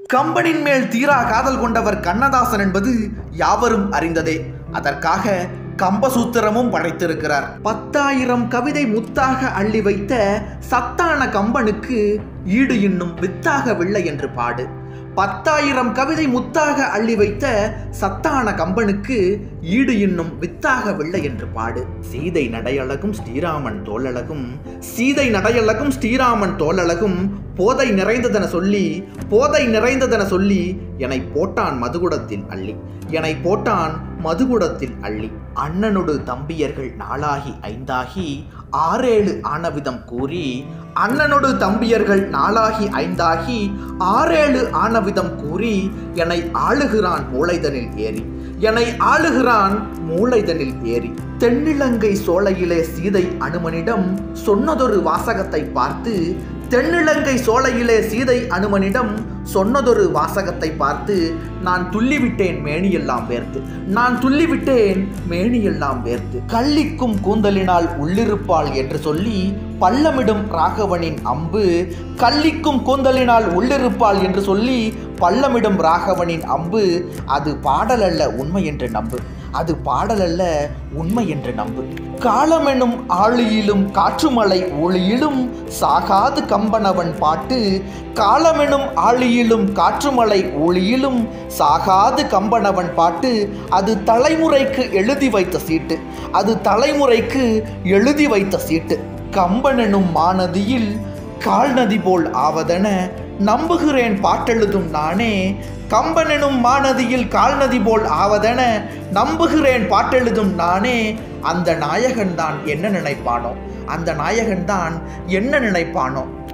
கம்பனின் மேல் தீரா காதல் கொண்டவர் கண்ணதாசன் என்பது யாவரும் அறிந்ததே. அதற்காக கம்பசூத்திரமும் படைத்திருக்கிறார். 10,000 கவிதை முத்தாக அள்ளி வைத்த சத்தான கம்பனுக்கு ஈடு இன்னும் வித்தாகவில்லை என்று பாடு. 10,000 கவிதை முத்தாக அள்ளி வைத்த சத்தான கம்பனுக்கு ஈடு இன்னும் வித்தாகவில்லை என்று பாடு. சீதை நடையழகும் ஸ்ரீராமன் தோளழகும், சீதை நடையழகும் ஸ்ரீராமன் தோளழகும், போதை நிறைந்ததென சொல்லி என்னை போட்டான் மதுகுடத்தில் அள்ளி, என்னை போட்டான் மதுகுடத்தில் அள்ளி. அண்ணனொடு தம்பியர்கள் 4ஆகி 5ஆகி 6-7 ஆனவிதம் கூறி, அண்ணனொடு தம்பியர்கள் 4ஆகி 5ஆகி 6-7 ஆனவிதம் கூறி என்னை ஆளுகிறான் மூளைதனில் ஏறி, என்னை ஆளுகிறான் மூளைதனில் ஏறி. தென்னிலங்கை சோலையிலே சீதை அனுமனிடம் சொன்னதொரு வாசகத்தை பார்த்து, தென்னிலங்கை சோலையிலே சீதை அனுமனிடம் சொன்னதொரு வாசகத்தை பார்த்து நான் துள்ளிவிட்டேன் மேனியெல்லாம் வேர்த்து, நான் துள்ளிவிட்டேன் மேனியெல்லாம் வேர்த்து. கள்ளிக்கும் கூந்தலினால் உள்ளிருப்பாள் என்று சொல்லி பள்ளமிடும் ராகவனின் அம்பு, கள்ளிக்கும் கூந்தலினால் உள்ளிருப்பாள் என்று சொல்லி பள்ளமிடும் ராகவனின் அம்பு, அது பாடலல்ல உண்மை என்று நம்பு, அது பாடலல்ல உண்மை என்று நம்பு. காலமெனும் ஆழியிலும் காற்றுமலை ஒளியிலும் சாகாது கம்பனவன் பாட்டு, காலமெனும் ஆழியிலும் காற்றுமலை ஒளியிலும் சாகாது கம்பனவன் பாட்டு, அது தலைமுறைக்கு எழுதி வைத்த சீட்டு, அது தலைமுறைக்கு எழுதி வைத்த சீட்டு. கம்பனெனும் மாநதியில் கால்நதி போல் ஆவதென நம்புகிறேன் பாட்டெழுதும் நானே, கம்பனெனும் மாநதியில் கால்நதி போல் ஆவதென நம்புகிறேன் பாட்டெழுதும் நானே. அந்த நாயகன்தான் என்ன நினைப்பானோ, அந்த நாயகன்தான் என்ன நினைப்பானோ.